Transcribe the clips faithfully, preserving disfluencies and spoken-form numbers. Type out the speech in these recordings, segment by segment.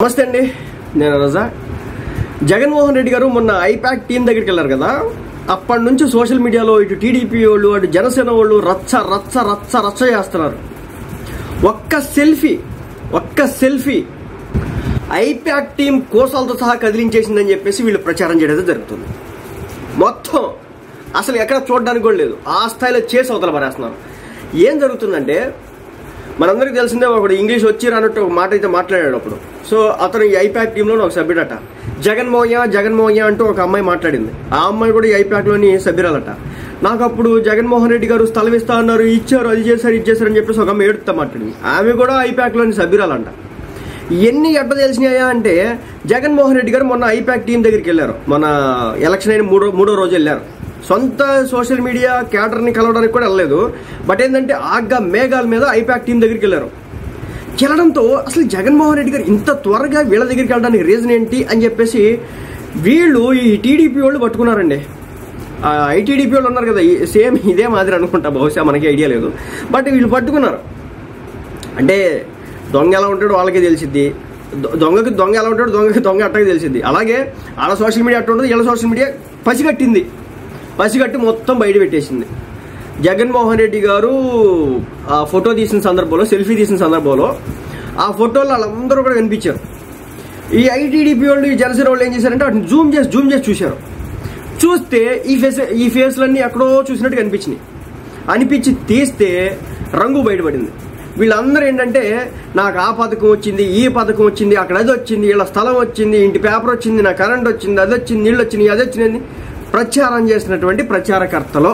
నమస్తే అండి, నేను రజా. జగన్మోహన్ రెడ్డి గారు మొన్న ఐపాక్ టీం దగ్గరికి వెళ్ళారు కదా, అప్పటి నుంచి సోషల్ మీడియాలో ఇటు టీడీపీ వాళ్ళు అటు జనసేన వాళ్ళు రచ్చ రచ్చ రచ్చ రచ్చ చేస్తున్నారు. ఒక్క సెల్ఫీ ఒక్క సెల్ఫీ ఐపాక్ టీం కోసాలతో సహా కదిలించేసిందని చెప్పేసి వీళ్ళు ప్రచారం చేయడం జరుగుతుంది. మొత్తం అసలు ఎక్కడ చూడడానికి కూడా లేదు, ఆ స్థాయిలో చేసి అవతల పరేస్తున్నారు. ఏం జరుగుతుందంటే, మనందరికీ తెలిసిందే, ఒకడు ఇంగ్లీష్ వచ్చి రానట్టు ఒక మాట అయితే మాట్లాడాడు అప్పుడు. సో అతను ఈ ఐపాక్ టీంలో ఒక సభ్యుడట. జగన్మోహయ్య జగన్మోహయ్య అంటూ ఒక అమ్మాయి మాట్లాడింది. ఆ అమ్మాయి కూడా ఈ ఐపాక్లోని సభ్యురాలట. నాకు అప్పుడు జగన్మోహన్ రెడ్డి గారు స్థలం ఇస్తా అన్నారు, ఇచ్చారు, అది చేశారు, ఇది చేశారు అని చెప్పేసి ఒక అమ్మాయి ఏడుస్తా మాట్లాడింది. ఆమె కూడా ఐపాక్లోని సభ్యురాలంట. ఎన్ని ఎట్ట తెలిసినాయా అంటే, జగన్మోహన్ రెడ్డి గారు మొన్న ఐపాక్ టీం దగ్గరికి వెళ్ళారు. మన ఎలక్షన్ అయిన మూడో మూడో రోజు వెళ్ళారు. సొంత సోషల్ మీడియా క్యాడర్ని కలవడానికి కూడా వెళ్ళలేదు. బట్ ఏంటంటే ఆగ్గా మేఘాల మీద ఐపాక్ టీం దగ్గరికి వెళ్ళారు. వెళ్ళడంతో అసలు జగన్మోహన్ రెడ్డి గారు ఇంత త్వరగా వీళ్ళ దగ్గరికి వెళ్ళడానికి రీజన్ ఏంటి అని చెప్పేసి వీళ్ళు ఈ టీడీపీ వాళ్ళు పట్టుకున్నారండి. ఐటీడీపీ వాళ్ళు ఉన్నారు కదా, సేమ్ ఇదే మాదిరి అనుకుంటా, బహుశా మనకి ఐడియా లేదు. బట్ వీళ్ళు పట్టుకున్నారు. అంటే దొంగ ఎలా ఉంటాడో వాళ్ళకే తెలిసిద్ది, దొంగకి దొంగ ఎలా ఉంటాడో దొంగకి దొంగ అట్టకి తెలిసిద్ది. అలాగే వాళ్ళ సోషల్ మీడియా అట్ట ఉంటుంది, వీళ్ళ సోషల్ మీడియా పసిగట్టింది. పసిగట్టి మొత్తం బయట పెట్టేసింది. జగన్మోహన్ రెడ్డి గారు ఆ ఫోటో తీసిన సందర్భంలో, సెల్ఫీ తీసిన సందర్భంలో ఆ ఫోటోలో వాళ్ళందరూ కూడా కనిపించారు. ఈ ఐటీడీపీ వాళ్ళు, ఈ జనసేన వాళ్ళు ఏం చేశారంటే వాటిని జూమ్ చేసి జూమ్ చేసి చూశారు. చూస్తే ఈ ఫేస్ ఈ ఫేస్లన్నీ ఎక్కడో చూసినట్టు కనిపించినాయి. అనిపించి తీస్తే రంగు బయటపడింది. వీళ్ళందరూ ఏంటంటే, నాకు ఆ పథకం వచ్చింది, ఈ పథకం వచ్చింది, అక్కడ అది వచ్చింది, వీళ్ళ స్థలం వచ్చింది, ఇంటి పేపర్ వచ్చింది, నా కరెంట్ వచ్చింది, అది వచ్చింది, నీళ్ళు వచ్చినాయి, అది వచ్చింది ప్రచారం చేసినటువంటి ప్రచారకర్తలో.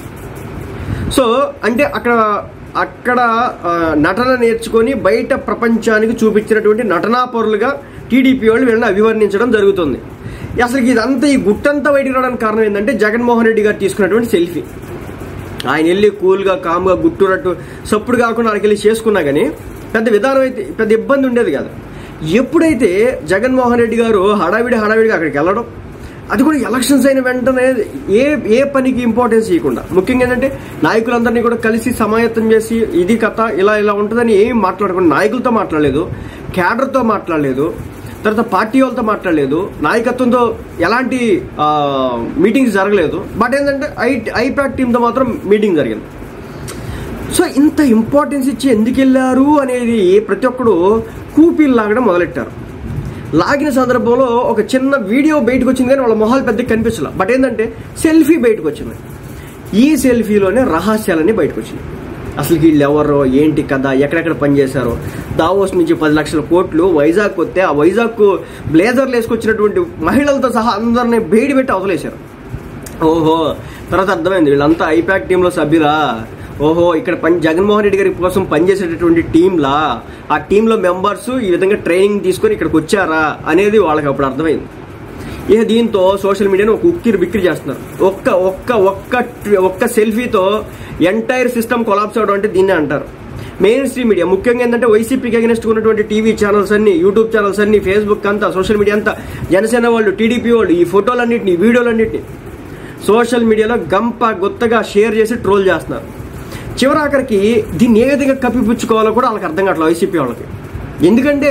సో అంటే అక్కడ అక్కడ నటన నేర్చుకొని బయట ప్రపంచానికి చూపించినటువంటి నటనాపరులుగా టీడీపీ వాళ్ళు వీళ్ళని అభివర్ణించడం జరుగుతుంది. అసలు ఇదంతా, ఈ గుట్టంతా బయటికి రావడానికి కారణం ఏంటంటే జగన్మోహన్ రెడ్డి గారు తీసుకున్నటువంటి సెల్ఫీ. ఆయన వెళ్ళి కూల్గా కామ్గా గుట్టురట్టు సప్పుడు కాకుండా ఆయనకి వెళ్ళి చేసుకున్నా కానీ పెద్ద విధానం అయితే పెద్ద ఇబ్బంది ఉండేది కాదు. ఎప్పుడైతే జగన్మోహన్ రెడ్డి గారు హడావిడి హడావిడిగా అక్కడికి వెళ్ళడం, అది కూడా ఎలక్షన్స్ అయిన వెంటనే ఏ ఏ పనికి ఇంపార్టెన్స్ ఇవ్వకుండా, ముఖ్యంగా ఏంటంటే నాయకులందరినీ కూడా కలిసి సమాయత్తం చేసి ఇది కథ ఇలా ఇలా ఉంటుందని ఏం మాట్లాడకుండా, నాయకులతో మాట్లాడలేదు, క్యాడర్తో మాట్లాడలేదు, తర్వాత పార్టీ వాళ్ళతో మాట్లాడలేదు, నాయకత్వంతో ఎలాంటి మీటింగ్స్ జరగలేదు. బట్ ఏంటంటే ఐ ఐపాక్ టీంతో మాత్రం మీటింగ్ జరిగింది. సో ఇంత ఇంపార్టెన్స్ ఇచ్చి ఎందుకు వెళ్ళారు అనేది ప్రతి ఒక్కరు కూపీలు లాగడం మొదలెట్టారు. లాగిన సందర్భంలో ఒక చిన్న వీడియో బయటకు వచ్చింది కానీ వాళ్ళ మొహాలు పెద్దగా కనిపించలే. బట్ ఏంటంటే సెల్ఫీ బయటకు వచ్చింది. ఈ సెల్ఫీలోనే రహస్యాలన్నీ బయటకు వచ్చినాయి. అసలు వీళ్ళు ఎవరో, ఏంటి కథ, ఎక్కడెక్కడ పనిచేశారో, దావోస్ నుంచి పది లక్షల కోట్లు వైజాగ్ వస్తే ఆ వైజాగ్ బ్లేజర్లు వేసుకొచ్చినటువంటి మహిళలతో సహా అందరినీ బయట పెట్టి అవతలేశారు. ఓహో, తర్వాత అర్థమైంది వీళ్ళంతా ఐపాక్ టీంలో సభ్యులా, ఓహో ఇక్కడ పని జగన్మోహన్ రెడ్డి గారి కోసం పనిచేసేటటువంటి టీంలా, ఆ టీంలో మెంబర్స్ ఈ విధంగా ట్రైనింగ్ తీసుకొని ఇక్కడికి వచ్చారా అనేది వాళ్ళకి అప్పుడు అర్థమైంది. ఇక దీంతో సోషల్ మీడియాను ఒక ఉక్కిరి బిక్కిరి చేస్తున్నారు. ఒక్క ఒక్క ఒక్క ఒక్క సెల్ఫీతో ఎంటైర్ సిస్టమ్ కొలాప్స్ అవడం అంటే దీన్నే అంటారు. మెయిన్ స్ట్రీమ్ మీడియా, ముఖ్యంగా ఏంటంటే వైసీపీకి అగెనిస్ట్ ఉన్నటువంటి టీవీ ఛానల్స్ అన్ని, యూట్యూబ్ ఛానల్స్ అన్ని, ఫేస్బుక్ అంతా, సోషల్ మీడియా అంతా, జనసేన వాళ్ళు, టీడీపీ వాళ్ళు ఈ ఫోటోలన్నింటినీ, వీడియోలన్నింటినీ సోషల్ మీడియాలో గంప గుత్తగా షేర్ చేసి ట్రోల్ చేస్తున్నారు. చివరాఖరికి దీన్ని ఏ విధంగా కప్పిపుచ్చుకోవాలో కూడా వాళ్ళకి అర్థం కావట్లేదు వైసీపీ వాళ్ళకి. ఎందుకంటే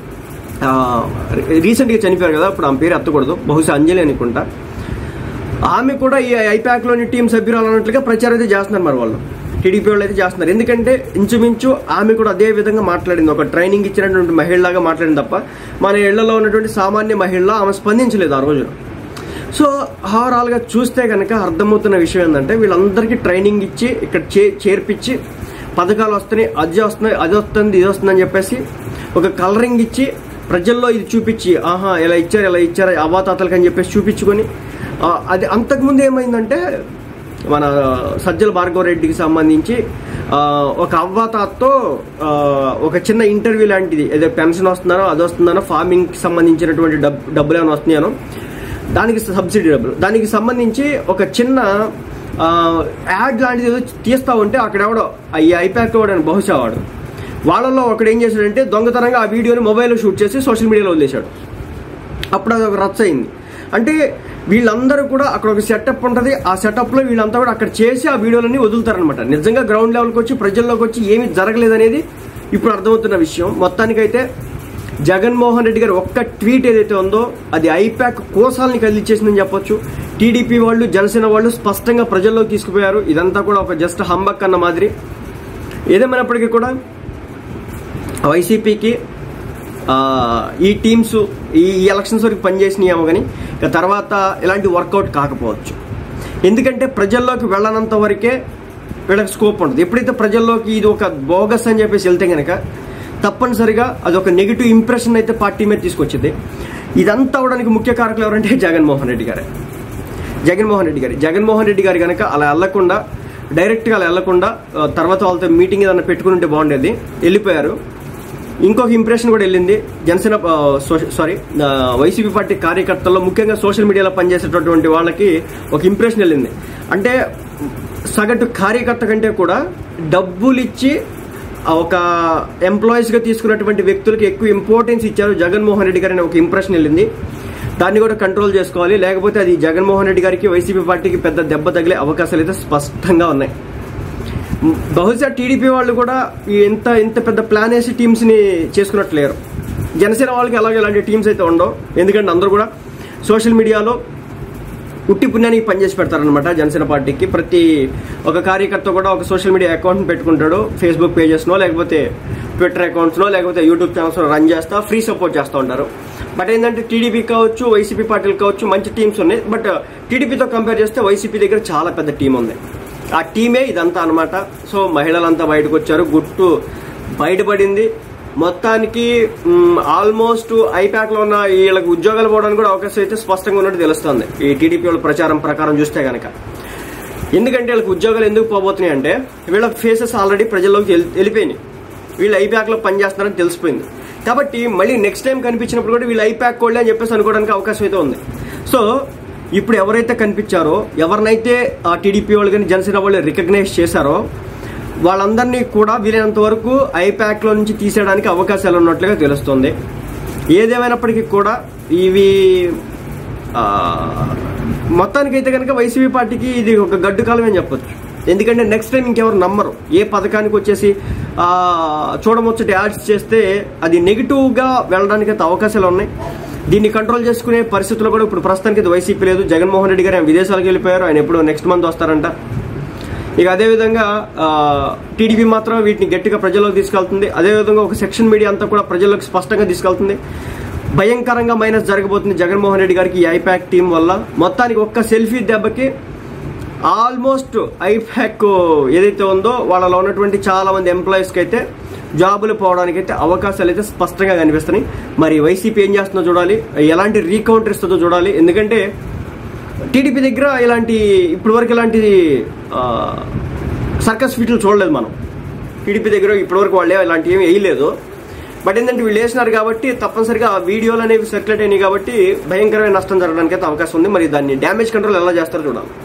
రీసెంట్గా చనిపోయారు కదా, ఇప్పుడు ఆమె పేరు ఎత్తకూడదు, బహుశా అంజలి అనుకుంటా, ఆమె కూడా ఈ ఐపాక్లోని టీం సభ్యురాలు అన్నట్లుగా ప్రచారం అయితే చేస్తున్నారు. మరి వాళ్ళు టీడీపీ వాళ్ళు అయితే చేస్తున్నారు. ఎందుకంటే ఇంచుమించు ఆమె కూడా అదే విధంగా మాట్లాడింది, ఒక ట్రైనింగ్ ఇచ్చినటువంటి మహిళలాగా మాట్లాడింది తప్ప మన ఇళ్లలో ఉన్నటువంటి సామాన్య మహిళ ఆమె స్పందించలేదు ఆ రోజు. సో ఓవరాల్గా చూస్తే కనుక అర్థమవుతున్న విషయం ఏంటంటే, వీళ్ళందరికీ ట్రైనింగ్ ఇచ్చి ఇక్కడ చే చేర్పించి పథకాలు వస్తున్నాయి, అది వస్తున్నాయి, అది వస్తుంది, ఇది వస్తుందని చెప్పేసి ఒక కలరింగ్ ఇచ్చి ప్రజల్లో ఇది చూపించి, ఆహా ఇలా ఇచ్చారు ఇలా ఇచ్చారు అవ్వాతాతలకి అని చెప్పేసి చూపించుకొని, అది అంతకుముందు ఏమైందంటే మన సజ్జల భార్గవరెడ్డికి సంబంధించి ఒక అవ్వాతాతతో ఒక చిన్న ఇంటర్వ్యూ లాంటిది, ఏదో పెన్షన్ వస్తున్నారో అది వస్తున్నానో, ఫార్మింగ్కి సంబంధించినటువంటి డబ్బు డబ్బులు ఏమైనా వస్తున్నాయనో, దానికి సబ్సిడీ డబ్బులు, దానికి సంబంధించి ఒక చిన్న యాడ్ లాంటిది ఏదో తీస్తా ఉంటే అక్కడ ఎవడో ఈ ఐపాక్ వాడు అని బహుశా వాడు వాళ్ళల్లో ఒకడు ఏం చేశాడంటే దొంగతనంగా ఆ వీడియోని మొబైల్లో షూట్ చేసి సోషల్ మీడియాలో వదిలేశాడు. అప్పుడు అది ఒక రచ్చ అయింది. అంటే వీళ్ళందరూ కూడా అక్కడ ఒక సెటప్ ఉంటుంది, ఆ సెటప్లో వీళ్ళంతా కూడా అక్కడ చేసి ఆ వీడియోలన్నీ వదులుతారనమాట. నిజంగా గ్రౌండ్ లెవెల్కి వచ్చి ప్రజల్లోకి వచ్చి ఏమీ జరగలేదనేది ఇప్పుడు అర్థమవుతున్న విషయం. మొత్తానికైతే జగన్మోహన్ రెడ్డి గారు ఒక్క ట్వీట్ ఏదైతే ఉందో అది ఐపాక్ కోసాలని కదిలిచ్చేసిందని చెప్పొచ్చు. టీడీపీ వాళ్ళు, జనసేన వాళ్ళు స్పష్టంగా ప్రజల్లోకి తీసుకుపోయారు. ఇదంతా కూడా ఒక జస్ట్ హంబక్ అన్న మాదిరి. ఏదేమైనప్పటికీ కూడా వైసీపీకి ఈ టీమ్స్ ఈ ఎలక్షన్స్ వరకు పనిచేసినాయేమో కానీ ఇక తర్వాత ఇలాంటి వర్కౌట్ కాకపోవచ్చు. ఎందుకంటే ప్రజల్లోకి వెళ్ళనంత వరకే వీళ్ళకి స్కోప్ ఉంటుంది. ఎప్పుడైతే ప్రజల్లోకి ఇది ఒక బోగస్ అని చెప్పేసి వెళ్తే కనుక తప్పనిసరిగా అది ఒక నెగిటివ్ ఇంప్రెషన్ అయితే పార్టీ మీద తీసుకొచ్చింది. ఇదంతా అవడానికి ముఖ్య కారకులు ఎవరంటే జగన్మోహన్ రెడ్డి గారే. జగన్మోహన్ రెడ్డి గారు జగన్మోహన్ రెడ్డి గారు కనుక అలా వెళ్లకుండా, డైరెక్ట్గా అలా వెళ్లకుండా తర్వాత వాళ్ళతో మీటింగ్ ఏదన్నా పెట్టుకుని ఉంటే బాగుండేది. వెళ్ళిపోయారు. ఇంకొక ఇంప్రెషన్ కూడా వెళ్ళింది జనసేన సారీ వైసీపీ పార్టీ కార్యకర్తల్లో, ముఖ్యంగా సోషల్ మీడియాలో పనిచేసేటటువంటి వాళ్ళకి ఒక ఇంప్రెషన్ వెళ్ళింది. అంటే సగటు కార్యకర్త కంటే కూడా డబ్బులు ఇచ్చి ఒక ఎంప్లాయీస్గా తీసుకున్నటువంటి వ్యక్తులకి ఎక్కువ ఇంపార్టెన్స్ ఇచ్చారు జగన్మోహన్ రెడ్డి గారు అనే ఒక ఇంప్రెషన్ వెళ్ళింది. దాన్ని కూడా కంట్రోల్ చేసుకోవాలి. లేకపోతే అది జగన్మోహన్ రెడ్డి గారికి, వైసీపీ పార్టీకి పెద్ద దెబ్బ తగిలే అవకాశాలు అయితే స్పష్టంగా ఉన్నాయి. బహుశా టీడీపీ వాళ్ళు కూడా ఎంత ఇంత పెద్ద ప్లాన్ వేసి టీమ్స్ ని చేసుకున్నట్లేరు. జనసేన వాళ్ళకి అలాగే ఇలాంటి టీమ్స్ అయితే ఉండవు. ఎందుకంటే అందరూ కూడా సోషల్ మీడియాలో ఉట్టి పుణ్యానికి పనిచేసి పెడతారనమాట. జనసేన పార్టీకి ప్రతి ఒక కార్యకర్త కూడా ఒక సోషల్ మీడియా అకౌంట్ పెట్టుకుంటాడు. ఫేస్బుక్ పేజెస్నో, లేకపోతే ట్విట్టర్ అకౌంట్స్నో, లేకపోతే యూట్యూబ్ ఛానల్స్ రన్ చేస్తా ఫ్రీ సపోర్ట్ చేస్తూ ఉంటారు. బట్ ఏంటంటే టీడీపీ కావచ్చు, వైసీపీ పార్టీలు కావచ్చు, మంచి టీమ్స్ ఉన్నాయి. బట్ టీడీపీతో కంపేర్ చేస్తే వైసీపీ దగ్గర చాలా పెద్ద టీం ఉంది. ఆ టీమే ఇదంతా అనమాట. సో మహిళలంతా బయటకు వచ్చారు, గుట్టు బయటపడింది. మొత్తానికి ఆల్మోస్ట్ ఐపాక్ లో ఉన్న వీళ్ళకి ఉద్యోగాలు పోవడానికి కూడా అవకాశం అయితే స్పష్టంగా ఉన్నట్టు తెలుస్తుంది ఈ టీడీపీ వాళ్ళ ప్రచారం ప్రకారం చూస్తే గనక. ఎందుకంటే వీళ్ళకి ఉద్యోగాలు ఎందుకు పోబోతున్నాయి అంటే వీళ్ళ ఫేసెస్ ఆల్రెడీ ప్రజల్లోకి వెళ్ళిపోయినాయి. వీళ్ళు ఐపాక్ లో పనిచేస్తున్నారని తెలిసిపోయింది. కాబట్టి మళ్ళీ నెక్స్ట్ టైం కనిపించినప్పుడు కూడా వీళ్ళు ఐపాక్ కోళ్ళే అని చెప్పేసి అనుకోవడానికి అవకాశం అయితే ఉంది. సో ఇప్పుడు ఎవరైతే కనిపించారో, ఎవరినైతే ఆ టీడీపీ వాళ్ళు కానీ జనసేన వాళ్ళు రికగ్నైజ్ చేశారో వాళ్ళందరినీ కూడా వీలైనంత వరకు ఐపాక్ లో నుంచి తీసేయడానికి అవకాశాలు ఉన్నట్లుగా తెలుస్తుంది. ఏదేమైనప్పటికీ కూడా ఇవి మొత్తానికైతే కనుక వైసీపీ పార్టీకి ఇది ఒక గడ్డు కాలం అని చెప్పొచ్చు. ఎందుకంటే నెక్స్ట్ టైం ఇంకెవరు నమ్మరు. ఏ పథకానికి వచ్చేసి చూడముచ్చటి యాడ్స్ చేస్తే అది నెగిటివ్ గా వెళ్ళడానికి అయితే అవకాశాలు ఉన్నాయి. దీన్ని కంట్రోల్ చేసుకునే పరిస్థితుల్లో కూడా ఇప్పుడు ప్రస్తుతానికి ఇది వైసీపీ లేదు. జగన్మోహన్ రెడ్డి గారు ఆయన విదేశాలకు వెళ్ళిపోయారు. ఆయన ఎప్పుడు నెక్స్ట్ మంత్ వస్తారంట. ఇక అదేవిధంగా టీడీపీ మాత్రం వీటిని గట్టిగా ప్రజల్లోకి తీసుకెళ్తుంది. అదేవిధంగా ఒక సెక్షన్ మీడియా అంతా కూడా ప్రజల్లోకి స్పష్టంగా తీసుకెళ్తుంది. భయంకరంగా మైనస్ జరగబోతుంది జగన్మోహన్ రెడ్డి గారికి ఈ ఐపాక్ టీం వల్ల. మొత్తానికి ఒక్క సెల్ఫీ దెబ్బకి ఆల్మోస్ట్ ఐపాక్ ఏదైతే ఉందో వాళ్ళలో ఉన్నటువంటి చాలా మంది ఎంప్లాయీస్కి అయితే జాబులు పోవడానికి అయితే అవకాశాలు అయితే స్పష్టంగా కనిపిస్తున్నాయి. మరి వైసీపీ ఏం చేస్తుందో చూడాలి, ఎలాంటి రీకౌంటర్ ఇస్తుందో చూడాలి. ఎందుకంటే టీడీపీ దగ్గర ఇలాంటి ఇప్పటి వరకు ఇలాంటి సర్కస్ ఫీట్లు చూడలేదు మనం. టీడీపీ దగ్గర ఇప్పటి వరకు వాళ్ళే ఇలాంటి ఏమి వేయలేదు. బట్ ఏంటంటే వీళ్ళు వేసినారు కాబట్టి తప్పనిసరిగా ఆ వీడియోలు అనేవి సర్క్యులేట్ అయినాయి కాబట్టి భయంకరమైన నష్టం జరగడానికి అయితే అవకాశం ఉంది. మరి దాన్ని డ్యామేజ్ కంట్రోల్ ఎలా చేస్తారో చూడాలి.